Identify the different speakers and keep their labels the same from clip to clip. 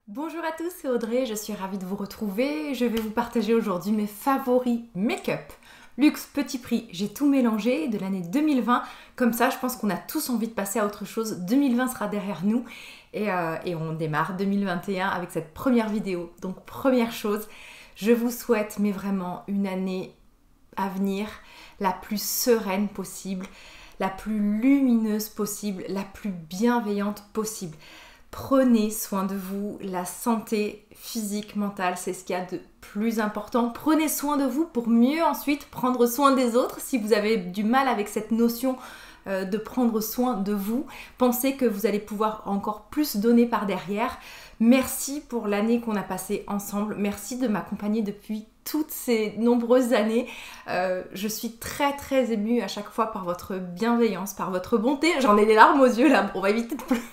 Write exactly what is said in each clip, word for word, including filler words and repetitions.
Speaker 1: Bonjour à tous, c'est Audrey, je suis ravie de vous retrouver. Je vais vous partager aujourd'hui mes favoris make-up. Luxe, petit prix, j'ai tout mélangé de l'année deux mille vingt. Comme ça, je pense qu'on a tous envie de passer à autre chose. deux mille vingt sera derrière nous et, euh, et on démarre deux mille vingt et un avec cette première vidéo. Donc première chose, je vous souhaite mais vraiment une année à venir la plus sereine possible, la plus lumineuse possible, la plus bienveillante possible. Prenez soin de vous, la santé physique, mentale, c'est ce qu'il y a de plus important. Prenez soin de vous pour mieux ensuite prendre soin des autres. Si vous avez du mal avec cette notion euh, de prendre soin de vous, pensez que vous allez pouvoir encore plus donner par derrière. Merci pour l'année qu'on a passée ensemble. Merci de m'accompagner depuis toutes ces nombreuses années. Euh, je suis très très émue à chaque fois par votre bienveillance, par votre bonté. J'en ai les larmes aux yeux là, on va éviter de pleurer.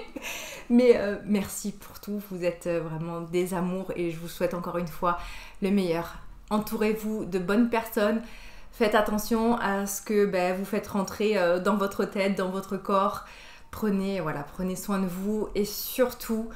Speaker 1: Mais euh, merci pour tout, vous êtes vraiment des amours et je vous souhaite encore une fois le meilleur. Entourez-vous de bonnes personnes, faites attention à ce que ben, vous faites rentrer euh, dans votre tête, dans votre corps. Prenez, voilà, prenez soin de vous et surtout,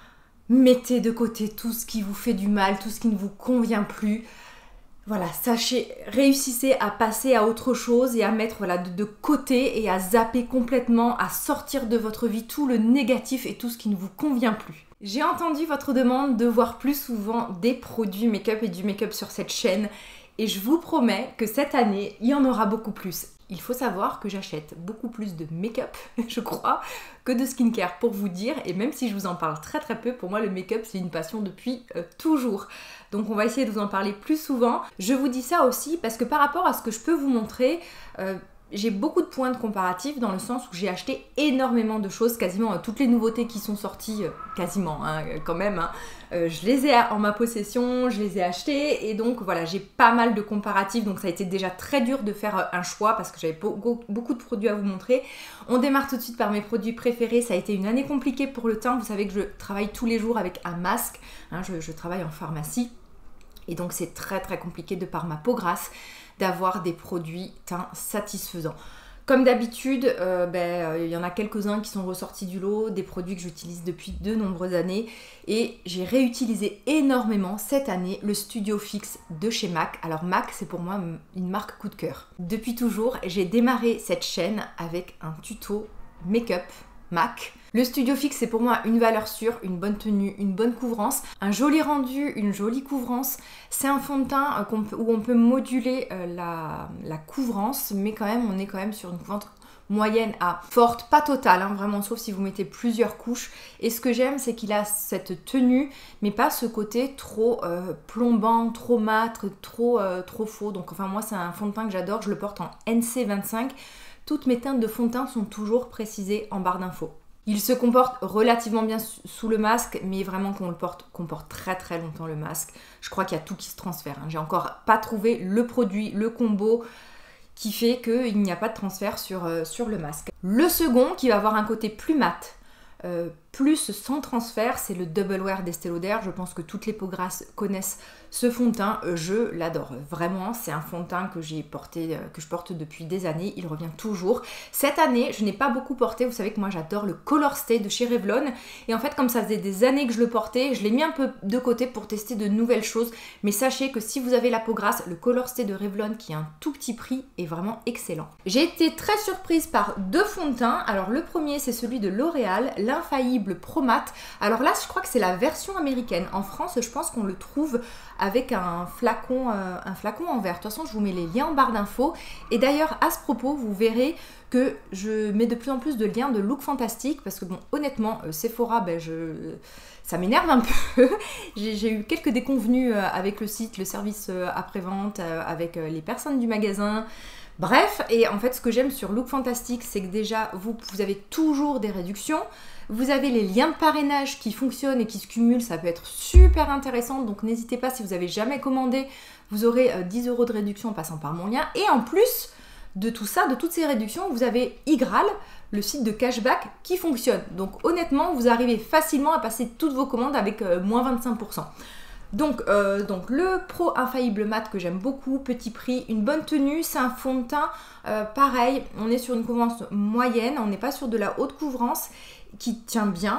Speaker 1: mettez de côté tout ce qui vous fait du mal, tout ce qui ne vous convient plus. Voilà, sachez, réussissez à passer à autre chose et à mettre voilà, de, de côté et à zapper complètement, à sortir de votre vie tout le négatif et tout ce qui ne vous convient plus. J'ai entendu votre demande de voir plus souvent des produits make-up et du make-up sur cette chaîne et je vous promets que cette année, il y en aura beaucoup plus. Il faut savoir que j'achète beaucoup plus de make-up, je crois, que de skincare pour vous dire. Et même si je vous en parle très très peu, pour moi le make-up c'est une passion depuis euh, toujours. Donc on va essayer de vous en parler plus souvent. Je vous dis ça aussi parce que par rapport à ce que je peux vous montrer, euh, j'ai beaucoup de points de comparatif dans le sens où j'ai acheté énormément de choses, quasiment euh, toutes les nouveautés qui sont sorties, euh, quasiment hein, quand même, hein, euh, je les ai en ma possession, je les ai achetées et donc voilà, j'ai pas mal de comparatifs, donc ça a été déjà très dur de faire euh, un choix parce que j'avais beaucoup, beaucoup de produits à vous montrer. On démarre tout de suite par mes produits préférés, ça a été une année compliquée pour le teint, vous savez que je travaille tous les jours avec un masque, hein, je, je travaille en pharmacie et donc c'est très très compliqué de par ma peau grasse d'avoir des produits teint satisfaisants. Comme d'habitude, euh, ben, euh, il y en a quelques-uns qui sont ressortis du lot, des produits que j'utilise depuis de nombreuses années et j'ai réutilisé énormément cette année le Studio Fix de chez MAC. Alors MAC, c'est pour moi une marque coup de cœur. Depuis toujours, j'ai démarré cette chaîne avec un tuto make-up MAC. Le Studio Fix, c'est pour moi une valeur sûre, une bonne tenue, une bonne couvrance, un joli rendu, une jolie couvrance. C'est un fond de teint qu'on peut, où on peut moduler euh, la, la couvrance, mais quand même, on est quand même sur une couvrance moyenne à forte, pas totale, hein, vraiment, sauf si vous mettez plusieurs couches. Et ce que j'aime, c'est qu'il a cette tenue, mais pas ce côté trop euh, plombant, trop mat, trop, euh, trop faux. Donc enfin, moi, c'est un fond de teint que j'adore, je le porte en N C vingt-cinq. Toutes mes teintes de fond de teint sont toujours précisées en barre d'infos. Il se comporte relativement bien sous le masque, mais vraiment qu'on le porte, qu'on porte très très longtemps le masque. Je crois qu'il y a tout qui se transfère. Hein. J'ai encore pas trouvé le produit, le combo qui fait qu'il n'y a pas de transfert sur, euh, sur le masque. Le second, qui va avoir un côté plus mat, euh, plus sans transfert, c'est le Double Wear d'Estée Lauder. Je pense que toutes les peaux grasses connaissent ce fond de teint, je l'adore. Vraiment, c'est un fond de teint que j'ai porté, que je porte depuis des années, il revient toujours. Cette année, je n'ai pas beaucoup porté, vous savez que moi j'adore le Color Stay de chez Revlon. Et en fait, comme ça faisait des années que je le portais, je l'ai mis un peu de côté pour tester de nouvelles choses. Mais sachez que si vous avez la peau grasse, le Color Stay de Revlon, qui a un tout petit prix, est vraiment excellent. J'ai été très surprise par deux fonds de teint. Alors le premier, c'est celui de L'Oréal, l'Infaillible Pro Matte. Alors là, je crois que c'est la version américaine. En France, je pense qu'on le trouve avec un flacon, euh, un flacon en verre. De toute façon, je vous mets les liens en barre d'infos. Et d'ailleurs, à ce propos, vous verrez que je mets de plus en plus de liens de Look Fantastic parce que bon, honnêtement, euh, Sephora, ben, je... ça m'énerve un peu. J'ai eu quelques déconvenues euh, avec le site, le service euh, après-vente, euh, avec euh, les personnes du magasin. Bref, et en fait, ce que j'aime sur Look Fantastic, c'est que déjà, vous, vous avez toujours des réductions. Vous avez les liens de parrainage qui fonctionnent et qui se cumulent, ça peut être super intéressant, donc n'hésitez pas, si vous n'avez jamais commandé, vous aurez dix euros de réduction en passant par mon lien. Et en plus de tout ça, de toutes ces réductions, vous avez iGraal, le site de cashback qui fonctionne. Donc honnêtement, vous arrivez facilement à passer toutes vos commandes avec euh, moins vingt-cinq pour cent. Donc, euh, donc le Pro Infaillible Matte que j'aime beaucoup, petit prix, une bonne tenue, c'est un fond de teint, euh, pareil, on est sur une couvrance moyenne, on n'est pas sur de la haute couvrance qui tient bien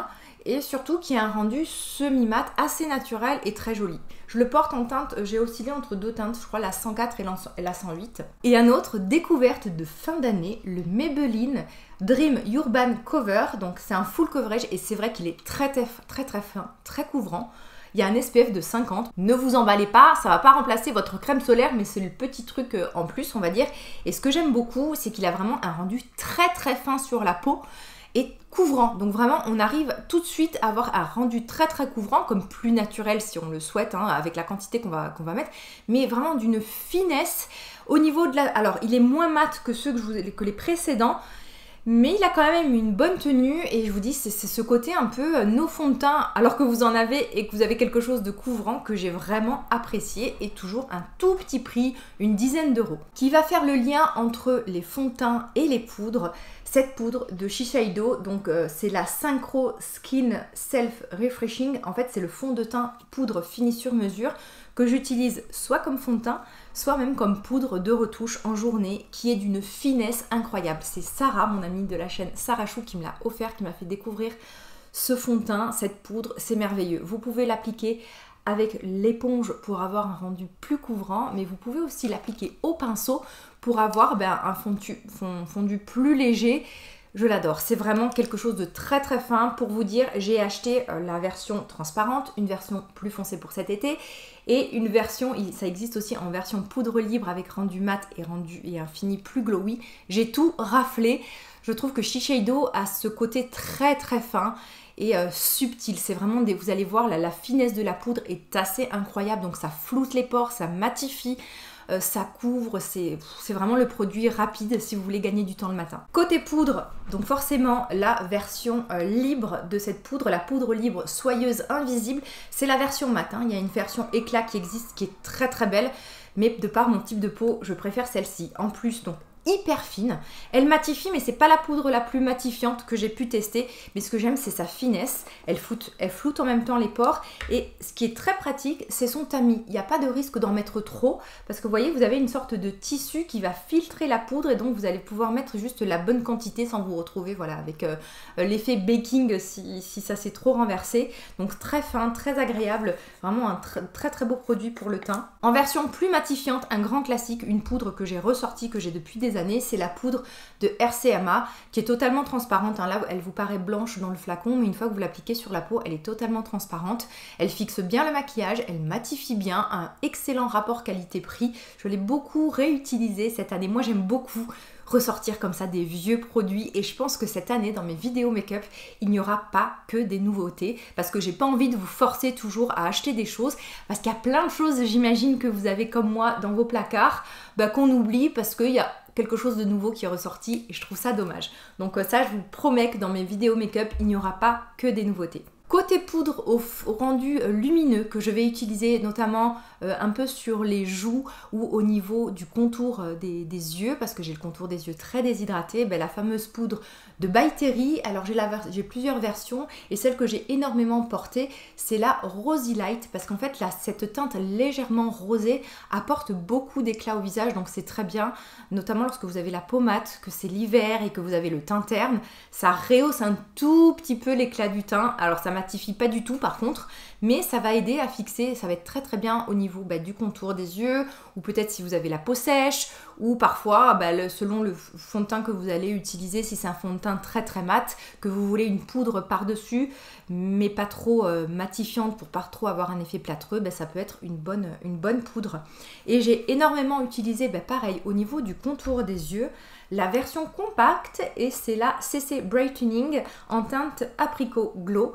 Speaker 1: et surtout qui a un rendu semi-mat assez naturel et très joli. Je le porte en teinte, j'ai oscillé entre deux teintes, je crois la cent quatre et la cent huit. Et un autre, découverte de fin d'année, le Maybelline Dream Urban Cover. Donc c'est un full coverage et c'est vrai qu'il est très très très très fin, très couvrant. Il y a un S P F de cinquante. Ne vous emballez pas, ça va pas remplacer votre crème solaire, mais c'est le petit truc en plus, on va dire. Et ce que j'aime beaucoup, c'est qu'il a vraiment un rendu très très fin sur la peau et couvrant. Donc vraiment, on arrive tout de suite à avoir un rendu très très couvrant, comme plus naturel si on le souhaite, hein, avec la quantité qu'on va, qu'on va mettre, mais vraiment d'une finesse au niveau de la... Alors, il est moins mat que ceux que, je vous... que les précédents, mais il a quand même une bonne tenue et je vous dis, c'est ce côté un peu no fond de teint alors que vous en avez et que vous avez quelque chose de couvrant que j'ai vraiment apprécié et toujours un tout petit prix, une dizaine d'euros. Qui va faire le lien entre les fonds de teint et les poudres. Cette poudre de Shiseido, donc euh, c'est la Synchro Skin Self Refreshing. En fait, c'est le fond de teint poudre fini sur mesure que j'utilise soit comme fond de teint, soit même comme poudre de retouche en journée, qui est d'une finesse incroyable. C'est Sarah, mon amie de la chaîne Sarah Chou, qui me l'a offert, qui m'a fait découvrir ce fond de teint, cette poudre, c'est merveilleux. Vous pouvez l'appliquer avec l'éponge pour avoir un rendu plus couvrant, mais vous pouvez aussi l'appliquer au pinceau pour avoir ben, un fondu, fond, fondu plus léger. Je l'adore, c'est vraiment quelque chose de très très fin. Pour vous dire, j'ai acheté la version transparente, une version plus foncée pour cet été et une version, ça existe aussi en version poudre libre avec rendu mat et, rendu, et un fini plus glowy. J'ai tout raflé. Je trouve que Shiseido a ce côté très très fin et euh, subtil. C'est vraiment des... Vous allez voir, la, la finesse de la poudre est assez incroyable. Donc ça floute les pores, ça matifie. Euh, ça couvre, c'est vraiment le produit rapide si vous voulez gagner du temps le matin. Côté poudre, donc forcément la version euh, libre de cette poudre, la poudre libre soyeuse invisible, c'est la version mat, hein. Il y a une version éclat qui existe qui est très très belle, mais de par mon type de peau, je préfère celle-ci. En plus, donc hyper fine, elle matifie, mais c'est pas la poudre la plus matifiante que j'ai pu tester, mais ce que j'aime c'est sa finesse, elle floute, elle floute en même temps les pores, et ce qui est très pratique c'est son tamis. Il n'y a pas de risque d'en mettre trop, parce que vous voyez, vous avez une sorte de tissu qui va filtrer la poudre, et donc vous allez pouvoir mettre juste la bonne quantité sans vous retrouver voilà, avec euh, l'effet baking si, si ça s'est trop renversé. Donc très fin, très agréable, vraiment un tr très très beau produit pour le teint. En version plus matifiante, un grand classique, une poudre que j'ai ressortie, que j'ai depuis des années, c'est la poudre de R C M A qui est totalement transparente, hein. Là elle vous paraît blanche dans le flacon, mais une fois que vous l'appliquez sur la peau, elle est totalement transparente, elle fixe bien le maquillage, elle matifie bien, un excellent rapport qualité-prix. Je l'ai beaucoup réutilisé cette année. Moi j'aime beaucoup ressortir comme ça des vieux produits et je pense que cette année dans mes vidéos make-up il n'y aura pas que des nouveautés, parce que j'ai pas envie de vous forcer toujours à acheter des choses, parce qu'il y a plein de choses, j'imagine, que vous avez comme moi dans vos placards, bah, qu'on oublie parce qu'il y a quelque chose de nouveau qui est ressorti et je trouve ça dommage. Donc ça, je vous promets que dans mes vidéos make-up il n'y aura pas que des nouveautés. Côté poudre au, au rendu lumineux que je vais utiliser notamment euh, un peu sur les joues ou au niveau du contour des, des yeux, parce que j'ai le contour des yeux très déshydraté, ben, la fameuse poudre de By Terry. Alors j'ai plusieurs versions et celle que j'ai énormément portée c'est la Rosy Light, parce qu'en fait là, cette teinte légèrement rosée apporte beaucoup d'éclat au visage, donc c'est très bien, notamment lorsque vous avez la peau mate, que c'est l'hiver et que vous avez le teint terne, ça rehausse un tout petit peu l'éclat du teint. Alors ça matifie pas du tout par contre, mais ça va aider à fixer, ça va être très très bien au niveau bah, du contour des yeux, ou peut-être si vous avez la peau sèche, ou parfois bah, le, selon le fond de teint que vous allez utiliser, si c'est un fond de teint très très mat, que vous voulez une poudre par-dessus, mais pas trop euh, matifiante pour pas trop avoir un effet plâtreux, bah, ça peut être une bonne, une bonne poudre. Et j'ai énormément utilisé, bah, pareil, au niveau du contour des yeux, la version compacte, et c'est la C C Brightening en teinte Apricot Glow.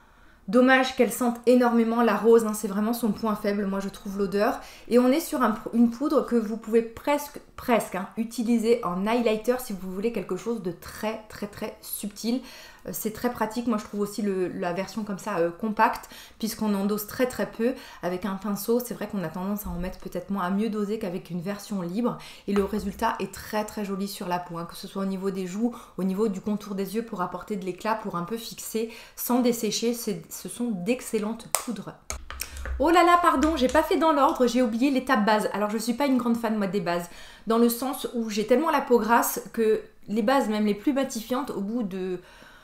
Speaker 1: Dommage qu'elle sente énormément la rose, hein, c'est vraiment son point faible, moi je trouve, l'odeur. Et on est sur un, une poudre que vous pouvez presque, presque hein, utiliser en highlighter si vous voulez quelque chose de très très très subtil. Euh, c'est très pratique, moi je trouve aussi le, la version comme ça euh, compacte, puisqu'on en dose très très peu. Avec un pinceau, c'est vrai qu'on a tendance à en mettre peut-être moins, à mieux doser qu'avec une version libre. Et le résultat est très très joli sur la peau, hein, que ce soit au niveau des joues, au niveau du contour des yeux pour apporter de l'éclat, pour un peu fixer sans dessécher. Ce sont d'excellentes poudres. Oh là là, pardon, j'ai pas fait dans l'ordre, j'ai oublié l'étape base. Alors je suis pas une grande fan moi des bases, dans le sens où j'ai tellement la peau grasse que les bases, même les plus matifiantes, au bout de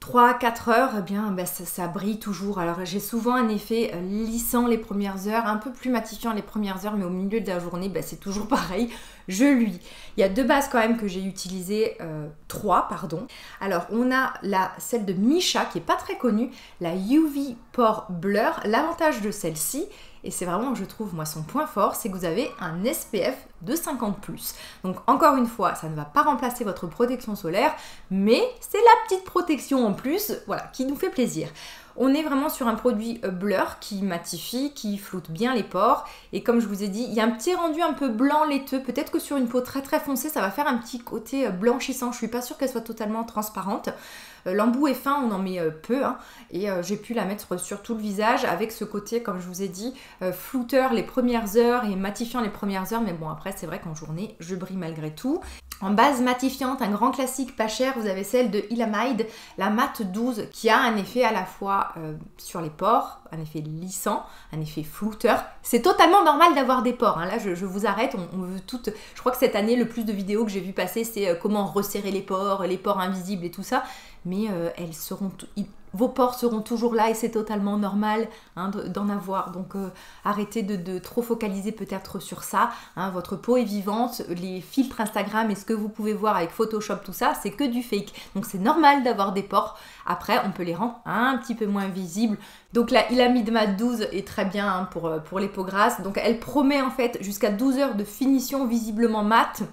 Speaker 1: trois à quatre heures, eh bien, ben, ça, ça brille toujours. Alors j'ai souvent un effet lissant les premières heures, un peu plus matifiant les premières heures, mais au milieu de la journée, ben, c'est toujours pareil, je luis. Il y a deux bases quand même que j'ai utilisées, euh, trois, pardon. Alors on a la, celle de Missha, qui est pas très connue, la U V Pore Blur. L'avantage de celle-ci, et c'est vraiment, je trouve, moi, son point fort, c'est que vous avez un S P F de cinquante plus. Donc, encore une fois, ça ne va pas remplacer votre protection solaire, mais c'est la petite protection en plus, voilà, qui nous fait plaisir. On est vraiment sur un produit blur qui matifie, qui floute bien les pores. Et comme je vous ai dit, il y a un petit rendu un peu blanc laiteux. Peut-être que sur une peau très très foncée, ça va faire un petit côté blanchissant. Je suis pas sûre qu'elle soit totalement transparente. L'embout est fin, on en met peu. Hein, et euh, j'ai pu la mettre sur tout le visage avec ce côté, comme je vous ai dit, euh, flouteur les premières heures et matifiant les premières heures. Mais bon, après, c'est vrai qu'en journée, je brille malgré tout. En base matifiante, un grand classique pas cher, vous avez celle de Ilamide, la Matte douze, qui a un effet à la fois euh, sur les pores, un effet lissant, un effet flouteur. C'est totalement normal d'avoir des pores, hein. Là je, je vous arrête, on, on veut toutes... Je crois que cette année, le plus de vidéos que j'ai vu passer, c'est euh, comment resserrer les pores, les pores invisibles et tout ça. Mais euh, elles seront... Vos pores seront toujours là et c'est totalement normal, hein, d'en avoir. Donc euh, arrêtez de, de trop focaliser peut-être sur ça. Hein. Votre peau est vivante, les filtres Instagram et ce que vous pouvez voir avec Photoshop, tout ça, c'est que du fake. Donc c'est normal d'avoir des pores. Après, on peut les rendre un petit peu moins visibles. Donc la Ilamide Matte douze est très bien, hein, pour, pour les peaux grasses. Donc elle promet en fait jusqu'à douze heures de finition visiblement mate.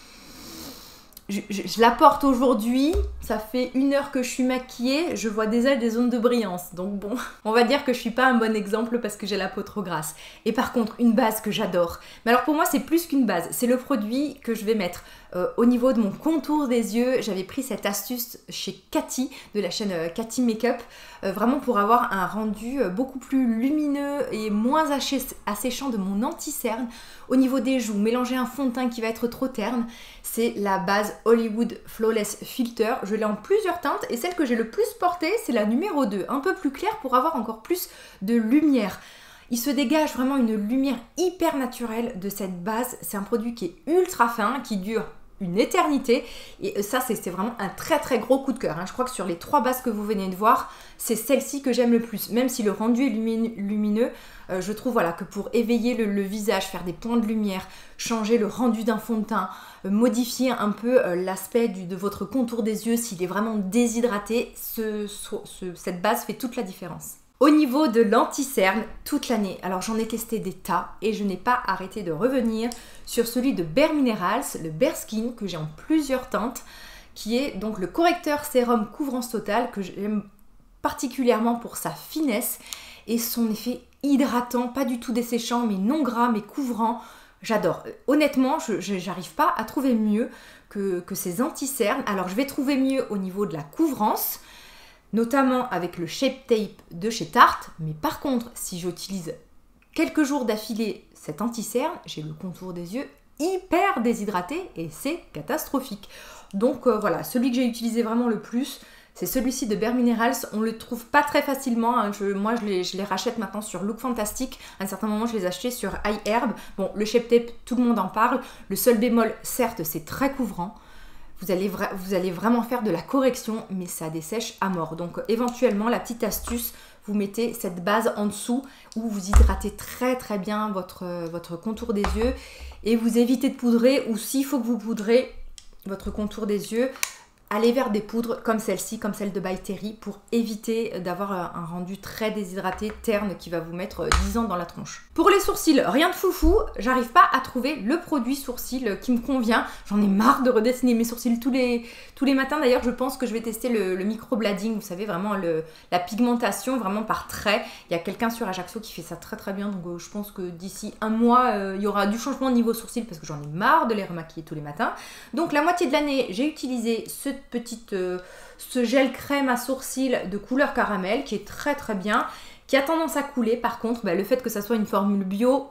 Speaker 1: Je, je, je la porte aujourd'hui, ça fait une heure que je suis maquillée, je vois déjà des zones de brillance. Donc bon, on va dire que je suis pas un bon exemple parce que j'ai la peau trop grasse. Et par contre, une base que j'adore. Mais alors pour moi, c'est plus qu'une base. C'est le produit que je vais mettre euh, au niveau de mon contour des yeux. J'avais pris cette astuce chez Cathy, de la chaîne euh, Cathy Makeup, euh, vraiment pour avoir un rendu euh, beaucoup plus lumineux et moins asséchant de mon anti-cerne. Au niveau des joues, mélanger un fond de teint qui va être trop terne, c'est la base Hollywood Flawless Filter. Je l'ai en plusieurs teintes et celle que j'ai le plus portée, c'est la numéro deux, un peu plus claire pour avoir encore plus de lumière. Il se dégage vraiment une lumière hyper naturelle de cette base. C'est un produit qui est ultra fin, qui dure une éternité et ça c'est vraiment un très très gros coup de cœur, hein. Je crois que sur les trois bases que vous venez de voir, c'est celle-ci que j'aime le plus, même si le rendu est lumineux. Euh, je trouve voilà, que pour éveiller le, le visage, faire des points de lumière, changer le rendu d'un fond de teint, euh, modifier un peu euh, l'aspect de votre contour des yeux s'il est vraiment déshydraté, ce, ce, ce, cette base fait toute la différence. Au niveau de l'anti-cerne, toute l'année, alors j'en ai testé des tas et je n'ai pas arrêté de revenir sur celui de Bare Minerals, le Bare Skin, que j'ai en plusieurs teintes, qui est donc le correcteur sérum couvrance totale, que j'aime particulièrement pour sa finesse et son effet hydratant, pas du tout desséchant, mais non gras, mais couvrant. J'adore. Honnêtement, je n'arrive pas à trouver mieux que, que ces anti-cernes. Alors je vais trouver mieux au niveau de la couvrance, notamment avec le Shape Tape de chez Tarte. Mais par contre, si j'utilise quelques jours d'affilée cet anti-cerne, j'ai le contour des yeux hyper déshydraté et c'est catastrophique. Donc euh, voilà, celui que j'ai utilisé vraiment le plus, c'est celui-ci de Bare Minerals. On le trouve pas très facilement, hein. je, moi je les, je les rachète maintenant sur Look Fantastic. À un certain moment je les achetais sur iHerb. Bon, le Shape Tape, tout le monde en parle. Le seul bémol, certes, c'est très couvrant. Vous allez, vra vous allez vraiment faire de la correction, mais ça dessèche à mort. Donc éventuellement, la petite astuce, vous mettez cette base en dessous où vous hydratez très très bien votre, votre contour des yeux et vous évitez de poudrer, ou s'il faut que vous poudrez votre contour des yeux, allez vers des poudres comme celle-ci, comme celle de By Terry, pour éviter d'avoir un rendu très déshydraté, terne, qui va vous mettre dix ans dans la tronche. Pour les sourcils, rien de foufou, j'arrive pas à trouver le produit sourcil qui me convient. J'en ai marre de redessiner mes sourcils tous les, tous les matins. D'ailleurs, je pense que je vais tester le, le microblading, vous savez, vraiment le, la pigmentation, vraiment par trait. Il y a quelqu'un sur Ajaccio qui fait ça très très bien, donc euh, je pense que d'ici un mois, euh, il y aura du changement niveau sourcils parce que j'en ai marre de les remaquiller tous les matins. Donc la moitié de l'année, j'ai utilisé ce petite, euh, ce gel crème à sourcils de couleur caramel qui est très très bien, qui a tendance à couler. Par contre, bah, le fait que ça soit une formule bio,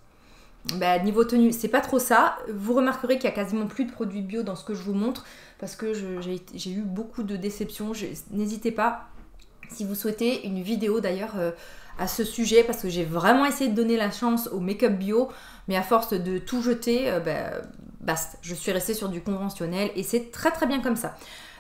Speaker 1: bah, niveau tenue, c'est pas trop ça. Vous remarquerez qu'il y a quasiment plus de produits bio dans ce que je vous montre parce que j'ai eu beaucoup de déceptions. N'hésitez pas, si vous souhaitez une vidéo d'ailleurs euh, à ce sujet, parce que j'ai vraiment essayé de donner la chance au make-up bio, mais à force de tout jeter, euh, bah, basta, je suis restée sur du conventionnel et c'est très très bien comme ça.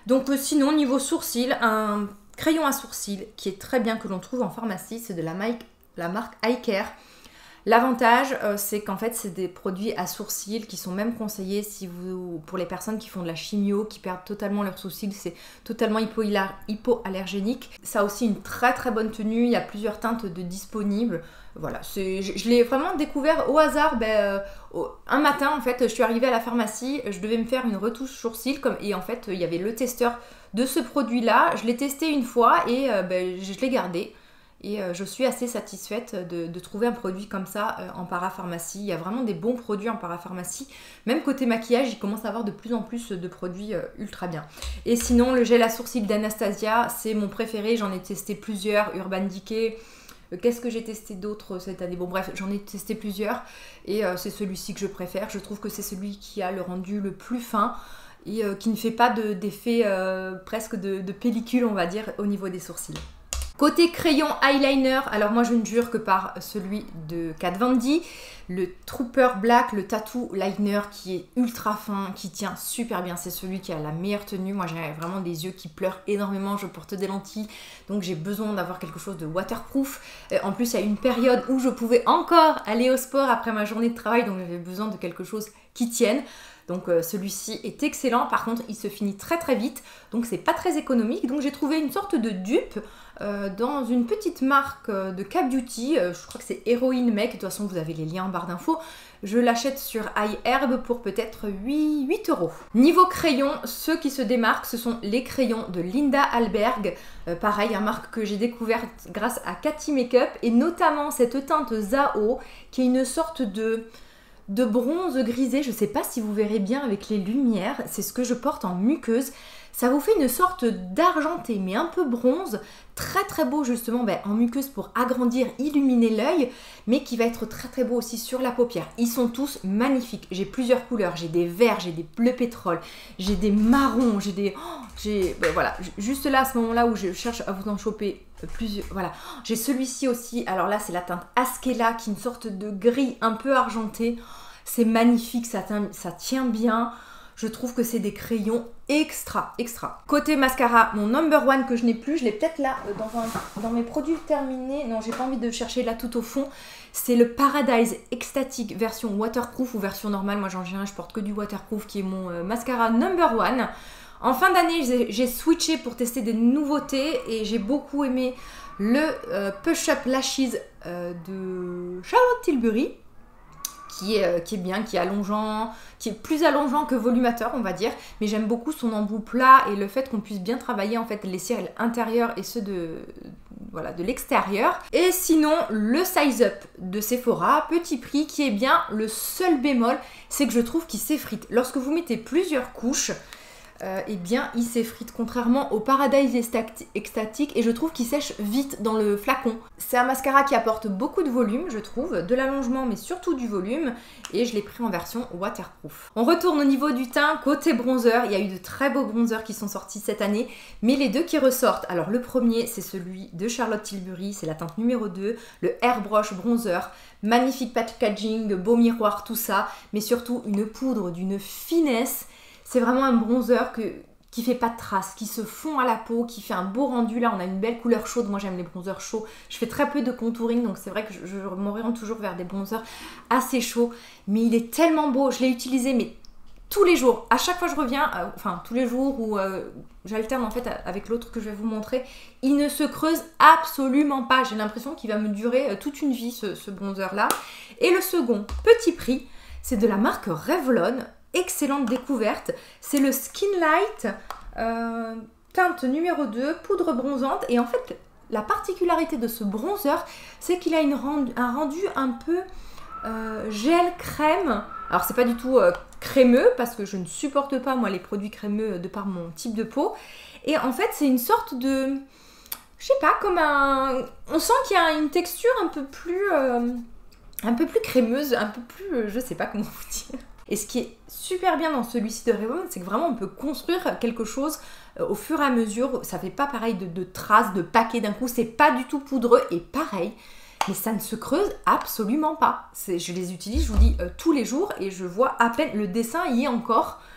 Speaker 1: Donc euh, sinon, niveau sourcils, un crayon à sourcils qui est très bien, que l'on trouve en pharmacie, c'est de la, la marque Eye Care. L'avantage, euh, c'est qu'en fait, c'est des produits à sourcils qui sont même conseillés si vous, pour les personnes qui font de la chimio, qui perdent totalement leurs sourcils, c'est totalement hypoallergénique. Ça a aussi une très très bonne tenue, il y a plusieurs teintes de disponibles. Voilà, je, je l'ai vraiment découvert au hasard. Ben, euh, au, un matin, en fait, je suis arrivée à la pharmacie, je devais me faire une retouche sourcils, comme, et en fait, il y avait le testeur de ce produit-là. Je l'ai testé une fois et euh, ben, je l'ai gardé. Et euh, je suis assez satisfaite de, de trouver un produit comme ça euh, en parapharmacie. Il y a vraiment des bons produits en parapharmacie. Même côté maquillage, il commence à avoir de plus en plus de produits euh, ultra bien. Et sinon, le gel à sourcils d'Anastasia, c'est mon préféré. J'en ai testé plusieurs. Urban Decay. Euh, Qu'est-ce que j'ai testé d'autre cette année? Bon bref, j'en ai testé plusieurs. Et euh, c'est celui-ci que je préfère. Je trouve que c'est celui qui a le rendu le plus fin. Et euh, qui ne fait pas d'effet de, euh, presque de, de pellicule, on va dire, au niveau des sourcils. Côté crayon eyeliner, alors moi je ne jure que par celui de Kat Von D, le Trooper Black, le Tattoo Liner qui est ultra fin, qui tient super bien, c'est celui qui a la meilleure tenue. Moi j'ai vraiment des yeux qui pleurent énormément, je porte des lentilles, donc j'ai besoin d'avoir quelque chose de waterproof. En plus il y a une période où je pouvais encore aller au sport après ma journée de travail, donc j'avais besoin de quelque chose qui tienne. Donc euh, celui-ci est excellent, par contre il se finit très très vite, donc c'est pas très économique. Donc j'ai trouvé une sorte de dupe euh, dans une petite marque euh, de K Beauty, euh, je crois que c'est Heroine Make, de toute façon vous avez les liens en barre d'infos. Je l'achète sur iHerb pour peut-être huit euros. Niveau crayon, ceux qui se démarquent, ce sont les crayons de Linda Alberg. Euh, pareil, une marque que j'ai découverte grâce à Cathy Makeup, et notamment cette teinte Zao, qui est une sorte de... de bronze grisé, je ne sais pas si vous verrez bien avec les lumières, c'est ce que je porte en muqueuse. Ça vous fait une sorte d'argenté, mais un peu bronze, très très beau justement ben, en muqueuse pour agrandir, illuminer l'œil, mais qui va être très très beau aussi sur la paupière. Ils sont tous magnifiques, j'ai plusieurs couleurs, j'ai des verts, j'ai des bleus pétrole, j'ai des marrons, j'ai des... Oh, j'ai ben, voilà, juste là à ce moment-là où je cherche à vous en choper plusieurs, voilà. J'ai celui-ci aussi, alors là c'est la teinte Askela, qui est une sorte de gris un peu argenté. C'est magnifique, ça, ça tient bien. Je trouve que c'est des crayons extra, extra. Côté mascara, mon number one que je n'ai plus, je l'ai peut-être là euh, dans, un, dans mes produits terminés. Non, j'ai pas envie de chercher là tout au fond. C'est le Paradise Ecstatic version waterproof ou version normale. Moi j'en ai un, je porte que du waterproof, qui est mon euh, mascara number one. En fin d'année, j'ai switché pour tester des nouveautés et j'ai beaucoup aimé le euh, Push Up Lashes euh, de Charlotte Tilbury. Qui est, euh, qui est bien, qui est allongeant, qui est plus allongeant que volumateur on va dire, mais j'aime beaucoup son embout plat et le fait qu'on puisse bien travailler en fait les cils intérieurs et ceux de, voilà, de l'extérieur. Et sinon le Size Up de Sephora, petit prix, qui est bien. Le seul bémol, c'est que je trouve qu'il s'effrite. Lorsque vous mettez plusieurs couches, Euh, eh bien il s'effrite, contrairement au Paradise Ecstatic, et je trouve qu'il sèche vite dans le flacon. C'est un mascara qui apporte beaucoup de volume, je trouve, de l'allongement mais surtout du volume, et je l'ai pris en version waterproof. On retourne au niveau du teint. Côté bronzer, il y a eu de très beaux bronzers qui sont sortis cette année, mais les deux qui ressortent, alors le premier c'est celui de Charlotte Tilbury, c'est la teinte numéro deux, le Airbrush Bronzer, magnifique packaging, beau miroir, tout ça, mais surtout une poudre d'une finesse. C'est vraiment un bronzer que, qui fait pas de traces, qui se fond à la peau, qui fait un beau rendu. Là, on a une belle couleur chaude. Moi, j'aime les bronzers chauds. Je fais très peu de contouring, donc c'est vrai que je, je m'oriente toujours vers des bronzers assez chauds. Mais il est tellement beau. Je l'ai utilisé, mais tous les jours. À chaque fois que je reviens, euh, enfin, tous les jours où euh, j'alterne en fait avec l'autre que je vais vous montrer, il ne se creuse absolument pas. J'ai l'impression qu'il va me durer euh, toute une vie, ce, ce bronzer-là. Et le second, petit prix, c'est de la marque Revlon. Excellente découverte, c'est le Skin Light euh, teinte numéro deux, poudre bronzante. Et en fait la particularité de ce bronzer, c'est qu'il a une rendu, un rendu un peu euh, gel crème. Alors c'est pas du tout euh, crémeux, parce que je ne supporte pas moi les produits crémeux de par mon type de peau. Et en fait c'est une sorte de, je sais pas, comme un, on sent qu'il y a une texture un peu plus euh, un peu plus crémeuse, un peu plus, euh, je sais pas comment vous dire. Et ce qui est super bien dans celui-ci de Revlon, c'est que vraiment on peut construire quelque chose euh, au fur et à mesure. Ça fait pas pareil de, de traces, de paquets d'un coup, c'est pas du tout poudreux. Et pareil, mais ça ne se creuse absolument pas. Je les utilise, je vous dis, euh, tous les jours, et je vois à peine, le dessin y est encore.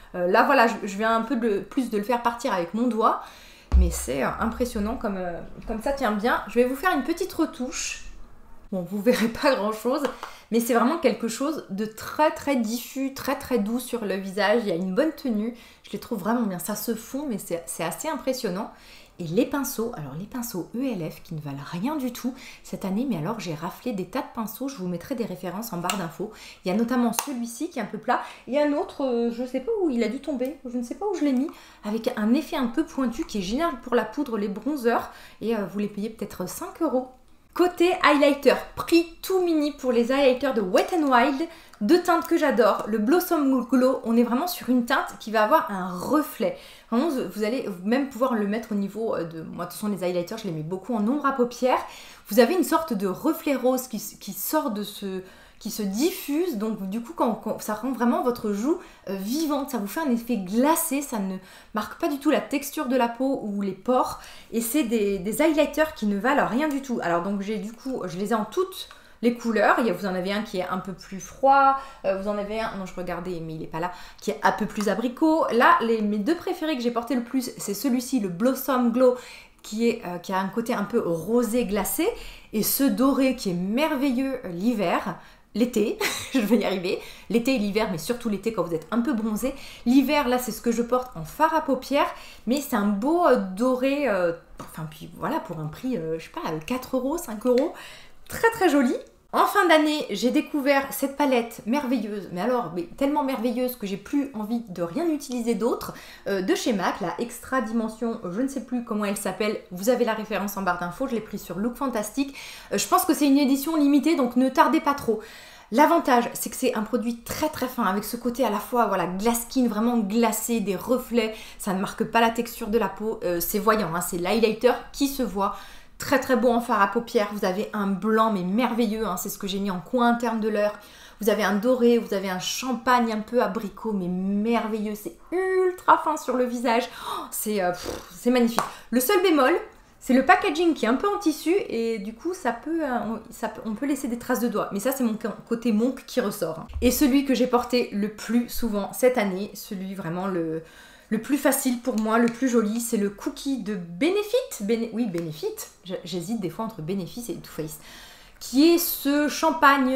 Speaker 1: Euh, là voilà, je, je viens un peu de, plus de le faire partir avec mon doigt. Mais c'est euh, impressionnant comme, euh, comme ça tient bien. Je vais vous faire une petite retouche. Bon, vous verrez pas grand chose, mais c'est vraiment quelque chose de très très diffus, très très doux sur le visage. Il y a une bonne tenue, je les trouve vraiment bien. Ça se fond, mais c'est assez impressionnant. Et les pinceaux, alors les pinceaux E L F qui ne valent rien du tout cette année, mais alors j'ai raflé des tas de pinceaux, je vous mettrai des références en barre d'infos. Il y a notamment celui-ci qui est un peu plat, et un autre, euh, je ne sais pas où il a dû tomber, je ne sais pas où je l'ai mis, avec un effet un peu pointu qui est génial pour la poudre, les bronzers, et euh, vous les payez peut-être cinq euros. Côté highlighter, prix tout mini pour les highlighters de Wet n Wild, deux teintes que j'adore, le Blossom Glow, on est vraiment sur une teinte qui va avoir un reflet. Vraiment, vous allez même pouvoir le mettre au niveau de... Moi, de toute façon, les highlighters, je les mets beaucoup en ombre à paupières. Vous avez une sorte de reflet rose qui, qui sort de ce... qui se diffuse, donc du coup quand, quand ça rend vraiment votre joue euh, vivante, ça vous fait un effet glacé, ça ne marque pas du tout la texture de la peau ou les pores, et c'est des, des highlighters qui ne valent rien du tout. Alors donc j'ai du coup, je les ai en toutes les couleurs, il y a, vous en avez un qui est un peu plus froid, euh, vous en avez un, non je regardais mais il n'est pas là, qui est un peu plus abricot. Là, les, mes deux préférés que j'ai porté le plus, c'est celui-ci, le Blossom Glow, Qui, est, euh, qui a un côté un peu rosé glacé, et ce doré qui est merveilleux euh, l'hiver, l'été, je vais y arriver, l'été et l'hiver, mais surtout l'été quand vous êtes un peu bronzé. L'hiver, là, c'est ce que je porte en fard à paupières, mais c'est un beau euh, doré, euh, enfin, puis voilà, pour un prix, euh, je sais pas, quatre euros, cinq euros, très très joli. En fin d'année, j'ai découvert cette palette merveilleuse, mais alors mais tellement merveilleuse que j'ai plus envie de rien utiliser d'autre, euh, de chez MAC, la Extra Dimension, je ne sais plus comment elle s'appelle, vous avez la référence en barre d'infos, je l'ai prise sur Look Fantastic. Euh, je pense que c'est une édition limitée, donc ne tardez pas trop. L'avantage, c'est que c'est un produit très très fin, avec ce côté à la fois voilà, glass skin, vraiment glacé, des reflets, ça ne marque pas la texture de la peau, euh, c'est voyant, hein, c'est l'highlighter qui se voit. Très très beau en fard à paupières, vous avez un blanc mais merveilleux, hein, c'est ce que j'ai mis en coin interne de l'heure. Vous avez un doré, vous avez un champagne un peu abricot mais merveilleux, c'est ultra fin sur le visage, oh, c'est euh, magnifique. Le seul bémol, c'est le packaging qui est un peu en tissu et du coup ça peut, euh, ça peut, on peut laisser des traces de doigts, mais ça c'est mon côté monk qui ressort. Et celui que j'ai porté le plus souvent cette année, celui vraiment le... Le plus facile pour moi, le plus joli, c'est le cookie de Benefit. Bene oui, Benefit. J'hésite des fois entre Benefit et Too Faced. Qui est ce champagne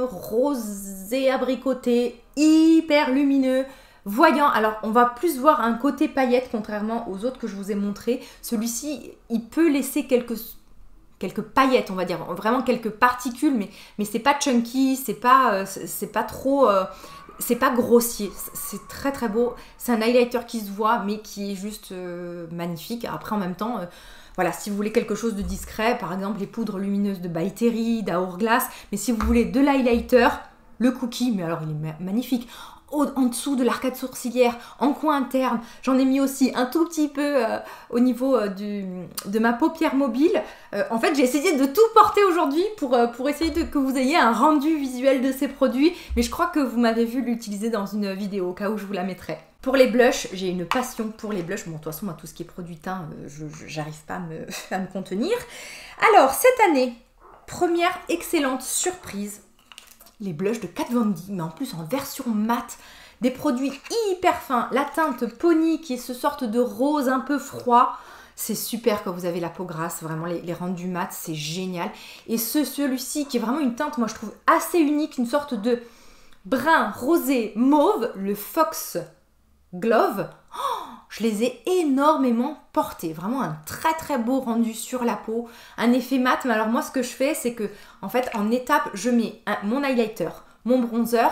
Speaker 1: rosé abricoté, hyper lumineux, voyant. Alors, on va plus voir un côté paillette, contrairement aux autres que je vous ai montrés. Celui-ci, il peut laisser quelques... quelques paillettes, on va dire, vraiment quelques particules, mais, mais c'est pas chunky, c'est pas, euh, c'est pas trop... Euh, c'est pas grossier, c'est très très beau. C'est un highlighter qui se voit, mais qui est juste euh, magnifique. Après, en même temps, euh, voilà, si vous voulez quelque chose de discret, par exemple les poudres lumineuses de By Terry, d'Hourglass, mais si vous voulez de l'highlighter, le cookie, mais alors il est ma magnifique. Au, en dessous de l'arcade sourcilière, en coin interne, j'en ai mis aussi un tout petit peu euh, au niveau euh, du, de ma paupière mobile. Euh, en fait, j'ai essayé de tout porter aujourd'hui pour, euh, pour essayer de, que vous ayez un rendu visuel de ces produits, mais je crois que vous m'avez vu l'utiliser dans une vidéo, au cas où je vous la mettrai. Pour les blushs, j'ai une passion pour les blushs. Bon, de toute façon, moi, tout ce qui est produit teint, euh, je j'arrive pas à me, à me contenir. Alors, cette année, première excellente surprise, les blushs de Kat Von D, mais en plus en version mat, des produits hyper fins, la teinte Pony qui est ce sorte de rose un peu froid, c'est super quand vous avez la peau grasse, vraiment les, les rendus mat, c'est génial. Et ce celui-ci qui est vraiment une teinte, moi je trouve assez unique, une sorte de brun rosé mauve, le Fox Glove, oh, je les ai énormément portés, vraiment un très très beau rendu sur la peau, un effet mat. Mais alors moi ce que je fais c'est que en fait en étape je mets un, mon highlighter, mon bronzer,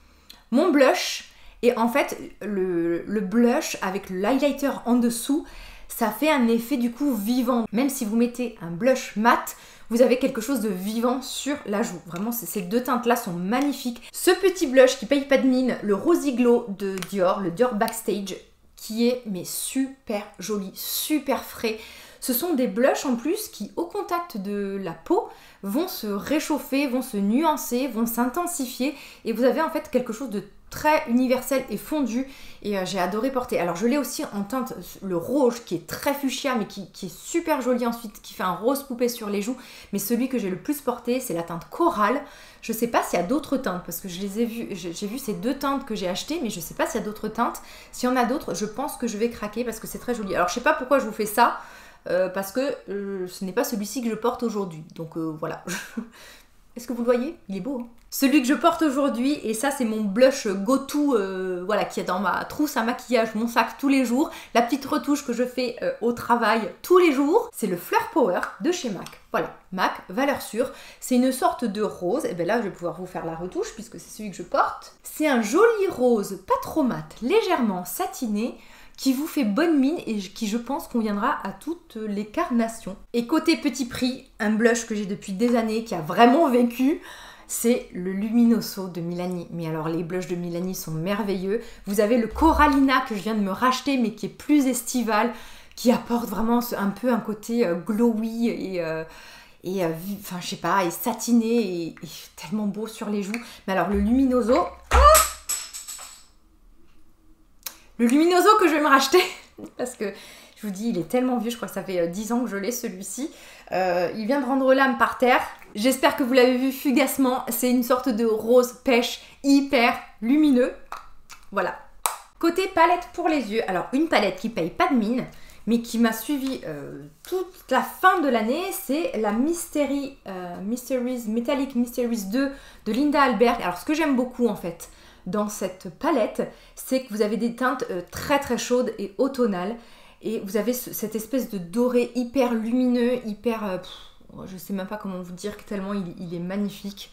Speaker 1: mon blush et en fait le, le blush avec le highlighter en dessous, ça fait un effet du coup vivant. Même si vous mettez un blush mat, vous avez quelque chose de vivant sur la joue. Vraiment, ces deux teintes-là sont magnifiques. Ce petit blush qui paye pas de mine, le Rosy Glow de Dior, le Dior Backstage, qui est mais super joli, super frais. Ce sont des blushs en plus qui, au contact de la peau, vont se réchauffer, vont se nuancer, vont s'intensifier. Et vous avez en fait quelque chose de très universel et fondu et euh, j'ai adoré porter. Alors je l'ai aussi en teinte le rouge qui est très fuchsia mais qui, qui est super joli ensuite, qui fait un rose poupée sur les joues, mais celui que j'ai le plus porté c'est la teinte corail. Je sais pas s'il y a d'autres teintes parce que je les ai vues, j'ai vu ces deux teintes que j'ai achetées, mais je sais pas s'il y a d'autres teintes. S'il y en a d'autres, je pense que je vais craquer parce que c'est très joli. Alors je sais pas pourquoi je vous fais ça, euh, parce que euh, ce n'est pas celui-ci que je porte aujourd'hui. Donc euh, voilà. Est-ce que vous le voyez? Il est beau, hein. Celui que je porte aujourd'hui, et ça c'est mon blush go-to, euh, voilà, qui est dans ma trousse à maquillage, mon sac tous les jours, la petite retouche que je fais euh, au travail tous les jours, c'est le Fleur Power de chez MAC. Voilà, MAC, valeur sûre, c'est une sorte de rose, et bien là je vais pouvoir vous faire la retouche puisque c'est celui que je porte. C'est un joli rose, pas trop mat, légèrement satiné, qui vous fait bonne mine et qui je pense conviendra à toutes les carnations. Et côté petit prix, un blush que j'ai depuis des années, qui a vraiment vécu, c'est le Luminoso de Milani. Mais alors les blushs de Milani sont merveilleux. Vous avez le Corallina que je viens de me racheter mais qui est plus estival, qui apporte vraiment un peu un côté glowy et... Euh, et enfin je sais pas, et satiné et, et tellement beau sur les joues. Mais alors le Luminoso... Oh Le Luminoso que je vais me racheter, parce que je vous dis, il est tellement vieux, je crois que ça fait dix ans que je l'ai celui-ci. Euh, il vient de rendre l'âme par terre. J'espère que vous l'avez vu fugacement. C'est une sorte de rose pêche hyper lumineux. Voilà. Côté palette pour les yeux, alors une palette qui paye pas de mine, mais qui m'a suivi euh, toute la fin de l'année, c'est la Mystery, euh, Mysteries, Metallic Mysteries deux de Linda Alberg. Alors ce que j'aime beaucoup en fait, dans cette palette, c'est que vous avez des teintes euh, très très chaudes et automnales et vous avez ce, cette espèce de doré hyper lumineux, hyper... Euh, pff, je sais même pas comment vous dire tellement il, il est magnifique.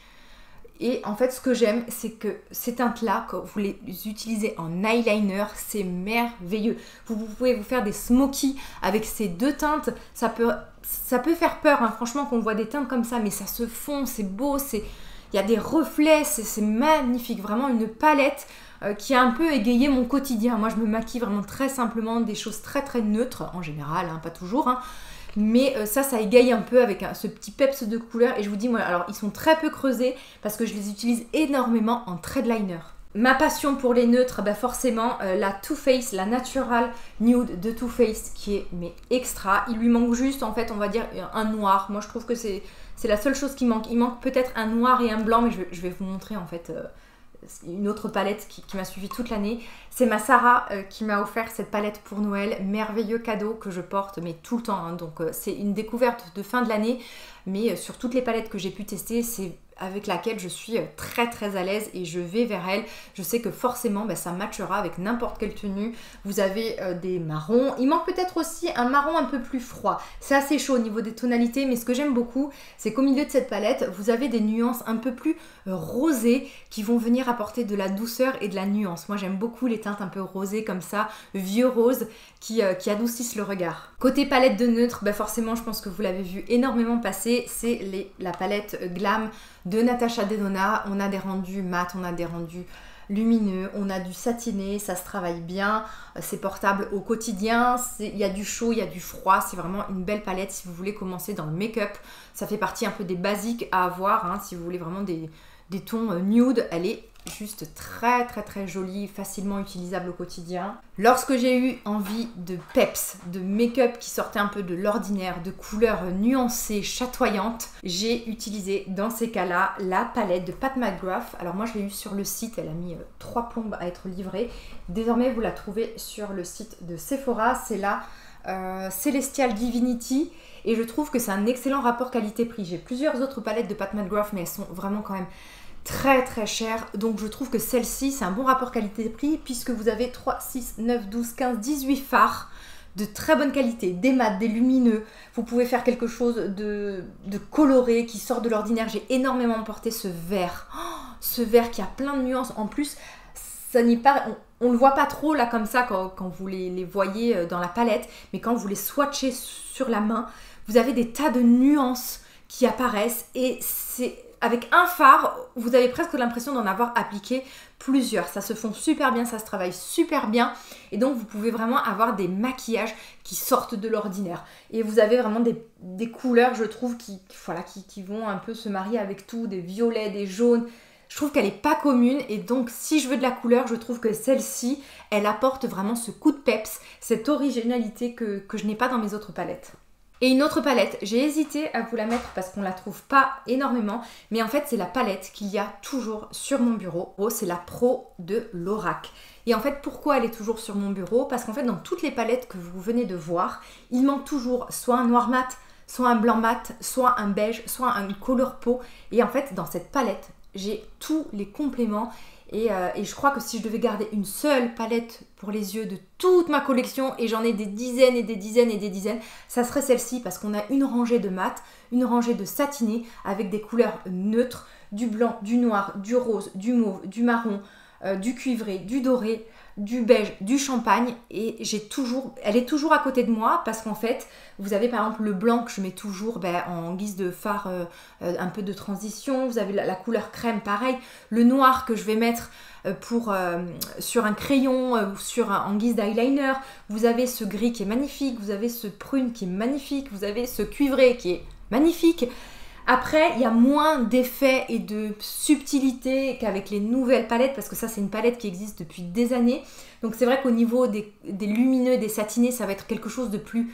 Speaker 1: Et en fait ce que j'aime c'est que ces teintes là, quand vous les utilisez en eyeliner, c'est merveilleux. Vous, vous pouvez vous faire des smokies avec ces deux teintes, ça peut, ça peut faire peur hein, franchement qu'on voit des teintes comme ça, mais ça se fond, c'est beau, c'est... Il y a des reflets, c'est magnifique, vraiment une palette euh, qui a un peu égayé mon quotidien. Moi, je me maquille vraiment très simplement, des choses très très neutres, en général, hein, pas toujours. Hein. Mais euh, ça, ça égaye un peu avec hein, ce petit peps de couleur. Et je vous dis, moi, alors ils sont très peu creusés parce que je les utilise énormément en thread liner. Ma passion pour les neutres, bah forcément, euh, la Too Faced, la Natural Nude de Too Faced qui est mais extra. Il lui manque juste, en fait, on va dire, un noir. Moi, je trouve que c'est... C'est la seule chose qui manque. Il manque peut-être un noir et un blanc, mais je, je vais vous montrer en fait euh, une autre palette qui, qui m'a suivi toute l'année. C'est ma Sarah euh, qui m'a offert cette palette pour Noël. Merveilleux cadeau que je porte mais tout le temps. Hein. Donc euh, c'est une découverte de fin de l'année. Mais euh, sur toutes les palettes que j'ai pu tester, c'est avec laquelle je suis très très à l'aise et je vais vers elle. Je sais que forcément bah, ça matchera avec n'importe quelle tenue. Vous avez euh, des marrons. Il manque peut-être aussi un marron un peu plus froid. C'est assez chaud au niveau des tonalités, mais ce que j'aime beaucoup, c'est qu'au milieu de cette palette, vous avez des nuances un peu plus euh, rosées qui vont venir apporter de la douceur et de la nuance. Moi j'aime beaucoup les teintes un peu rosées comme ça, vieux rose, qui, euh, qui adoucissent le regard. Côté palette de neutre, bah, forcément je pense que vous l'avez vu énormément passer, c'est la palette Glam de Natasha Denona. On a des rendus mat, on a des rendus lumineux, on a du satiné, ça se travaille bien, c'est portable au quotidien, il y a du chaud, il y a du froid, c'est vraiment une belle palette si vous voulez commencer dans le make-up. Ça fait partie un peu des basiques à avoir, hein, si vous voulez vraiment des, des tons nude, elle est juste très très très jolie, facilement utilisable au quotidien. Lorsque j'ai eu envie de peps, de make-up qui sortait un peu de l'ordinaire, de couleurs nuancées, chatoyantes, j'ai utilisé dans ces cas-là la palette de Pat McGrath. Alors moi je l'ai eu sur le site, elle a mis euh, trois plombes à être livrée. Désormais vous la trouvez sur le site de Sephora, c'est la euh, Celestial Divinity et je trouve que c'est un excellent rapport qualité-prix. J'ai plusieurs autres palettes de Pat McGrath mais elles sont vraiment quand même très très cher, donc je trouve que celle-ci c'est un bon rapport qualité-prix puisque vous avez trois, six, neuf, douze, quinze, dix-huit fards de très bonne qualité, des mats, des lumineux. Vous pouvez faire quelque chose de, de coloré qui sort de l'ordinaire. J'ai énormément porté ce vert, oh, ce vert qui a plein de nuances en plus. Ça n'est pas, on, on le voit pas trop là comme ça quand, quand vous les, les voyez dans la palette, mais quand vous les swatchez sur la main, vous avez des tas de nuances qui apparaissent et c'est... Avec un fard, vous avez presque l'impression d'en avoir appliqué plusieurs. Ça se fond super bien, ça se travaille super bien. Et donc, vous pouvez vraiment avoir des maquillages qui sortent de l'ordinaire. Et vous avez vraiment des, des couleurs, je trouve, qui, voilà, qui, qui vont un peu se marier avec tout. Des violets, des jaunes. Je trouve qu'elle n'est pas commune et donc si je veux de la couleur, je trouve que celle-ci, elle apporte vraiment ce coup de peps, cette originalité que, que je n'ai pas dans mes autres palettes. Et une autre palette, j'ai hésité à vous la mettre parce qu'on la trouve pas énormément, mais en fait c'est la palette qu'il y a toujours sur mon bureau. Oh, c'est la Pro de Lorac. Et en fait, pourquoi elle est toujours sur mon bureau? Parce qu'en fait, dans toutes les palettes que vous venez de voir, il manque toujours soit un noir mat, soit un blanc mat, soit un beige, soit une couleur peau. Et en fait, dans cette palette, j'ai tous les compléments. Et, euh, et je crois que si je devais garder une seule palette pour les yeux de toute ma collection, et j'en ai des dizaines et des dizaines et des dizaines, ça serait celle-ci parce qu'on a une rangée de mat, une rangée de satiné avec des couleurs neutres, du blanc, du noir, du rose, du mauve, du marron, euh, du cuivré, du doré, du beige, du champagne, et j'ai toujours, elle est toujours à côté de moi parce qu'en fait, vous avez par exemple le blanc que je mets toujours ben, en guise de fard, euh, euh, un peu de transition. Vous avez la, la couleur crème, pareil. Le noir que je vais mettre euh, pour, euh, sur un crayon ou euh, sur un, en guise d'eyeliner. Vous avez ce gris qui est magnifique. Vous avez ce prune qui est magnifique. Vous avez ce cuivré qui est magnifique. Après, il y a moins d'effets et de subtilité qu'avec les nouvelles palettes, parce que ça, c'est une palette qui existe depuis des années. Donc c'est vrai qu'au niveau des, des lumineux, des satinés, ça va être quelque chose de plus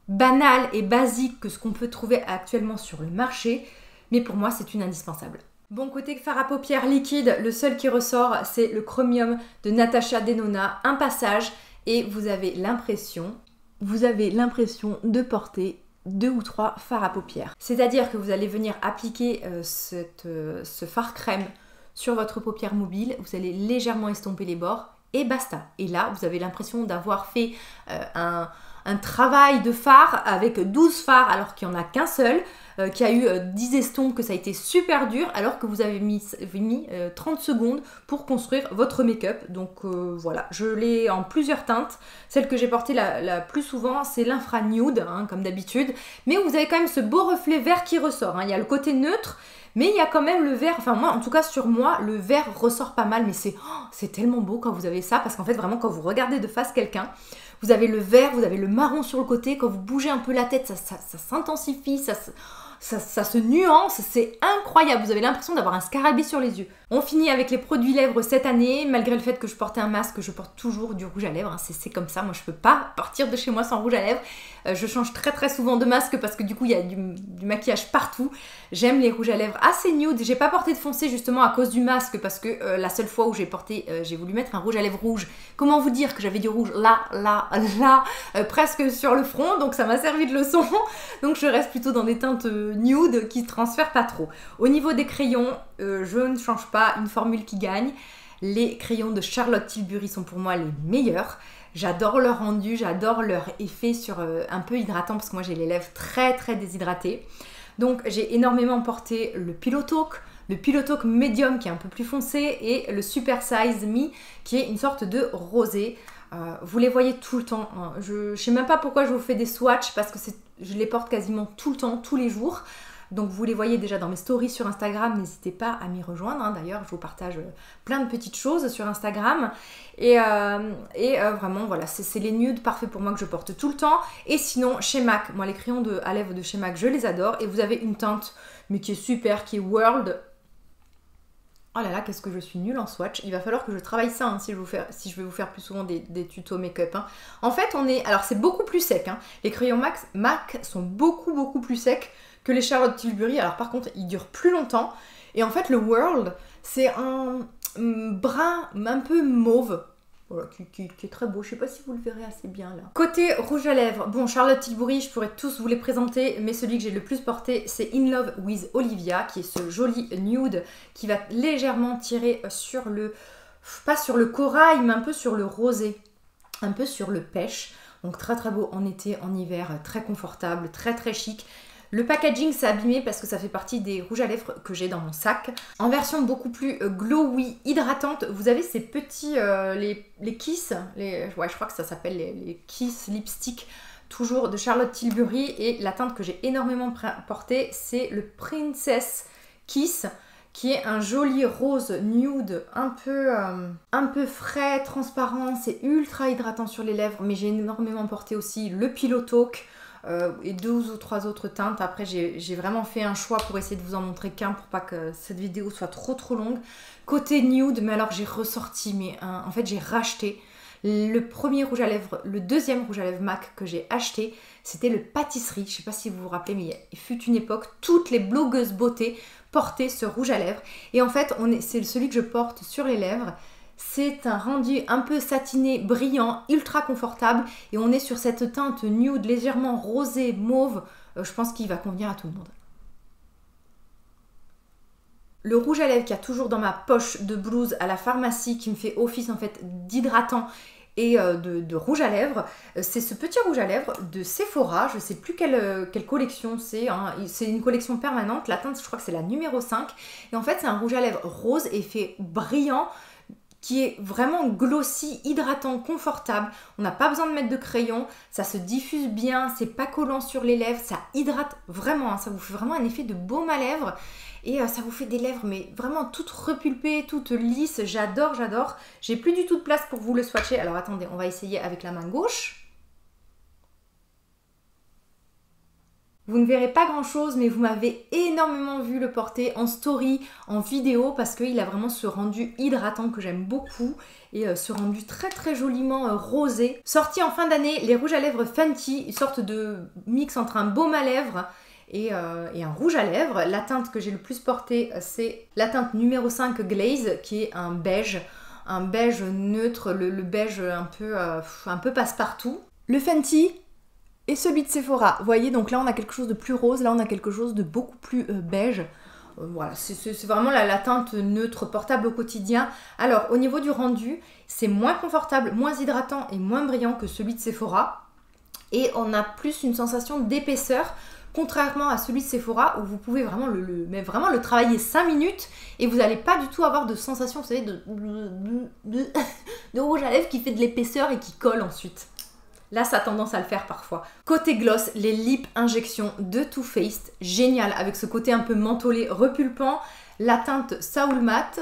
Speaker 1: banal et basique que ce qu'on peut trouver actuellement sur le marché. Mais pour moi, c'est une indispensable. Bon, côté fard à paupières liquide, le seul qui ressort, c'est le Chromium de Natasha Denona. Un passage et vous avez l'impression, vous avez l'impression de porter deux ou trois fards à paupières. C'est-à-dire que vous allez venir appliquer euh, cette, euh, ce fard crème sur votre paupière mobile, vous allez légèrement estomper les bords et basta. Et là, vous avez l'impression d'avoir fait euh, un, un travail de fard avec douze fards alors qu'il n'y en a qu'un seul, euh, qui a eu euh, dix estompes, que ça a été super dur alors que vous avez mis, mis euh, trente secondes pour construire votre make-up. Donc euh, voilà, je l'ai en plusieurs teintes. Celle que j'ai portée la, la plus souvent, c'est l'infra nude, hein, comme d'habitude. Mais vous avez quand même ce beau reflet vert qui ressort, hein. Il y a le côté neutre, mais il y a quand même le vert, enfin moi, en tout cas sur moi, le vert ressort pas mal, mais c'est oh, c'est tellement beau quand vous avez ça, parce qu'en fait vraiment quand vous regardez de face quelqu'un, vous avez le vert, vous avez le marron sur le côté, quand vous bougez un peu la tête, ça, ça, ça s'intensifie, ça, ça, ça se nuance, c'est incroyable, vous avez l'impression d'avoir un scarabée sur les yeux. On finit avec les produits lèvres cette année, malgré le fait que je portais un masque, je porte toujours du rouge à lèvres, hein. c'est comme ça, moi je peux pas partir de chez moi sans rouge à lèvres. Euh, je change très très souvent de masque parce que du coup il y a du, du maquillage partout. J'aime les rouges à lèvres assez nude, j'ai pas porté de foncé justement à cause du masque parce que euh, la seule fois où j'ai porté, euh, j'ai voulu mettre un rouge à lèvres rouge. Comment vous dire que j'avais du rouge là, là, là, euh, presque sur le front, donc ça m'a servi de leçon. Donc je reste plutôt dans des teintes euh, nude qui transfèrent pas trop. Au niveau des crayons, euh, je ne change pas, une formule qui gagne. Les crayons de Charlotte Tilbury sont pour moi les meilleurs. J'adore leur rendu, j'adore leur effet sur euh, un peu hydratant parce que moi j'ai les lèvres très très déshydratées. Donc j'ai énormément porté le Pillow Talk, le Pillow Talk Medium qui est un peu plus foncé et le Super Size Me qui est une sorte de rosé. Euh, vous les voyez tout le temps, hein. Je ne sais même pas pourquoi je vous fais des swatchs parce que je les porte quasiment tout le temps, tous les jours. Donc vous les voyez déjà dans mes stories sur Instagram, n'hésitez pas à m'y rejoindre, hein. D'ailleurs je vous partage plein de petites choses sur Instagram. Et, euh, et euh, vraiment voilà, c'est les nudes parfaits pour moi que je porte tout le temps. Et sinon chez MAC, moi les crayons de, à lèvres de chez MAC je les adore. Et vous avez une teinte mais qui est super, qui est World. Oh là là, qu'est-ce que je suis nulle en swatch. Il va falloir que je travaille ça hein, si, je vous faire, si je vais vous faire plus souvent des, des tutos make-up. Hein. En fait on est, alors c'est beaucoup plus sec, hein. Les crayons MAC, MAC sont beaucoup beaucoup plus secs que les Charlotte Tilbury. Alors par contre ils durent plus longtemps. Et en fait le World c'est un brun un peu mauve. Voilà, qui, qui, qui est très beau, je sais pas si vous le verrez assez bien là. Côté rouge à lèvres, bon Charlotte Tilbury, je pourrais tous vous les présenter, mais celui que j'ai le plus porté c'est In Love with Olivia, qui est ce joli nude qui va légèrement tirer sur le, pas sur le corail, mais un peu sur le rosé, un peu sur le pêche. Donc très très beau en été, en hiver, très confortable, très très chic. Le packaging s'est abîmé parce que ça fait partie des rouges à lèvres que j'ai dans mon sac. En version beaucoup plus glowy, hydratante, vous avez ces petits, euh, les, les Kiss, les, ouais je crois que ça s'appelle les, les Kiss lipstick, toujours de Charlotte Tilbury. Et la teinte que j'ai énormément portée, c'est le Princess Kiss, qui est un joli rose nude, un peu, euh, un peu frais, transparent, c'est ultra hydratant sur les lèvres. Mais j'ai énormément porté aussi le Pillow Talk, euh, et deux ou trois autres teintes. Après, j'ai vraiment fait un choix pour essayer de vous en montrer qu'un pour pas que cette vidéo soit trop trop longue. Côté nude, mais alors j'ai ressorti, mais un, en fait j'ai racheté le premier rouge à lèvres, le deuxième rouge à lèvres MAC que j'ai acheté, c'était le Pâtisserie. Je sais pas si vous vous rappelez, mais il fut une époque, toutes les blogueuses beauté portaient ce rouge à lèvres. Et en fait, c'est celui que je porte sur les lèvres. C'est un rendu un peu satiné, brillant, ultra confortable. Et on est sur cette teinte nude, légèrement rosée, mauve. Euh, je pense qu'il va convenir à tout le monde. Le rouge à lèvres qu'il y a toujours dans ma poche de blouse à la pharmacie qui me fait office en fait d'hydratant et euh, de, de rouge à lèvres, c'est ce petit rouge à lèvres de Sephora. Je ne sais plus quelle, quelle collection c'est, hein. C'est une collection permanente. La teinte, je crois que c'est la numéro cinq. Et en fait, c'est un rouge à lèvres rose, effet brillant, qui est vraiment glossy, hydratant, confortable. On n'a pas besoin de mettre de crayon, ça se diffuse bien, c'est pas collant sur les lèvres, ça hydrate vraiment, hein. Ça vous fait vraiment un effet de baume à lèvres. Et euh, ça vous fait des lèvres, mais vraiment toutes repulpées, toutes lisses. J'adore, j'adore. J'ai plus du tout de place pour vous le swatcher. Alors attendez, on va essayer avec la main gauche. Vous ne verrez pas grand chose, mais vous m'avez énormément vu le porter en story, en vidéo, parce qu'il a vraiment ce rendu hydratant que j'aime beaucoup. Et euh, ce rendu très très joliment euh, rosé. Sorti en fin d'année, les rouges à lèvres Fenty, une sorte de mix entre un baume à lèvres Et, euh, et un rouge à lèvres. La teinte que j'ai le plus portée, c'est la teinte numéro cinq Glaze, qui est un beige, un beige neutre, le, le beige un peu, euh, un peu passe-partout. Le Fenty et celui de Sephora. Vous voyez, donc là on a quelque chose de plus rose, là on a quelque chose de beaucoup plus euh, beige. Euh, voilà, c'est vraiment la, la teinte neutre portable au quotidien. Alors au niveau du rendu, c'est moins confortable, moins hydratant et moins brillant que celui de Sephora. Et on a plus une sensation d'épaisseur. Contrairement à celui de Sephora où vous pouvez vraiment le, le, mais vraiment le travailler cinq minutes et vous n'allez pas du tout avoir de sensation, vous savez, de, de, de, de rouge à lèvres qui fait de l'épaisseur et qui colle ensuite. Là, ça a tendance à le faire parfois. Côté gloss, les Lip Injection de Too Faced, génial, avec ce côté un peu mentholé, repulpant. La teinte Soul Matte,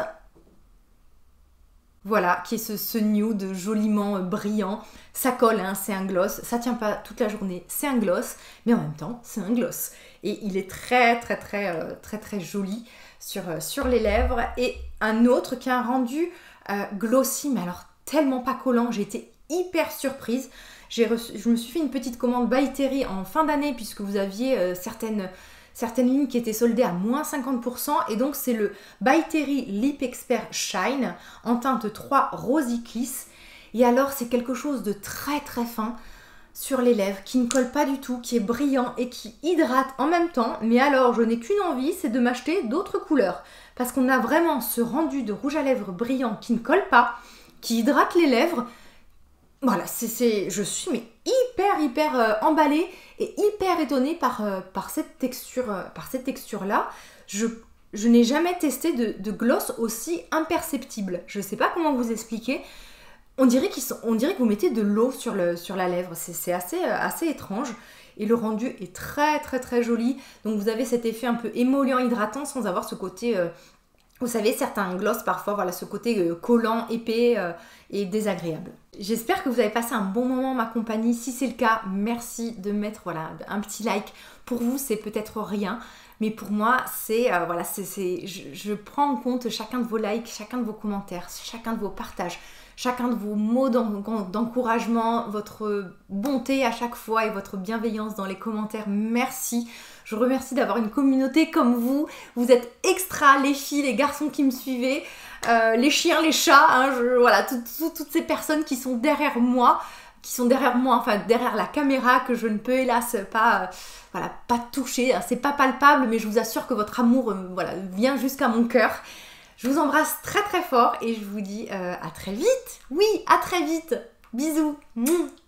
Speaker 1: voilà, qui est ce, ce nude joliment brillant. Ça colle, hein, c'est un gloss. Ça tient pas toute la journée, c'est un gloss. Mais en même temps, c'est un gloss. Et il est très, très, très, euh, très, très joli sur, euh, sur les lèvres. Et un autre qui a un rendu euh, glossy, mais alors tellement pas collant. J'ai été hyper surprise. Reçu, je me suis fait une petite commande By Terry en fin d'année, puisque vous aviez euh, certaines... certaines lignes qui étaient soldées à moins cinquante pour cent. Et donc, c'est le By Terry Lip Expert Shine en teinte trois Rosy Kiss. Et alors, c'est quelque chose de très très fin sur les lèvres, qui ne colle pas du tout, qui est brillant et qui hydrate en même temps. Mais alors, je n'ai qu'une envie, c'est de m'acheter d'autres couleurs. Parce qu'on a vraiment ce rendu de rouge à lèvres brillant qui ne colle pas, qui hydrate les lèvres. Voilà, c'est, je suis mais hyper hyper euh, emballée et hyper étonnée par, euh, par cette texture, euh, par cette texture-là. Je, je n'ai jamais testé de, de gloss aussi imperceptible. Je ne sais pas comment vous expliquer. On dirait, qu'ils sont, on dirait que vous mettez de l'eau sur, le, sur la lèvre. C'est assez, euh, assez étrange. Et le rendu est très très très joli. Donc vous avez cet effet un peu émollient, hydratant sans avoir ce côté... Euh, vous savez, certains gloss parfois, voilà, ce côté euh, collant, épais euh, et désagréable. J'espère que vous avez passé un bon moment en ma compagnie. Si c'est le cas, merci de mettre voilà, un petit like. Pour vous, c'est peut-être rien, mais pour moi, c'est euh, voilà, c'est, c'est, je, je prends en compte chacun de vos likes, chacun de vos commentaires, chacun de vos partages, chacun de vos mots d'encouragement, votre bonté à chaque fois et votre bienveillance dans les commentaires. Merci. Je remercie d'avoir une communauté comme vous. Vous êtes extra, les filles, les garçons qui me suivez, euh, les chiens, les chats, hein, je, voilà, tout, tout, toutes ces personnes qui sont derrière moi, qui sont derrière moi, enfin derrière la caméra, que je ne peux hélas pas, euh, voilà, pas toucher. Hein, c'est pas palpable, mais je vous assure que votre amour, euh, voilà, vient jusqu'à mon cœur. Je vous embrasse très très fort et je vous dis euh, à très vite. Oui, à très vite. Bisous. Mouah.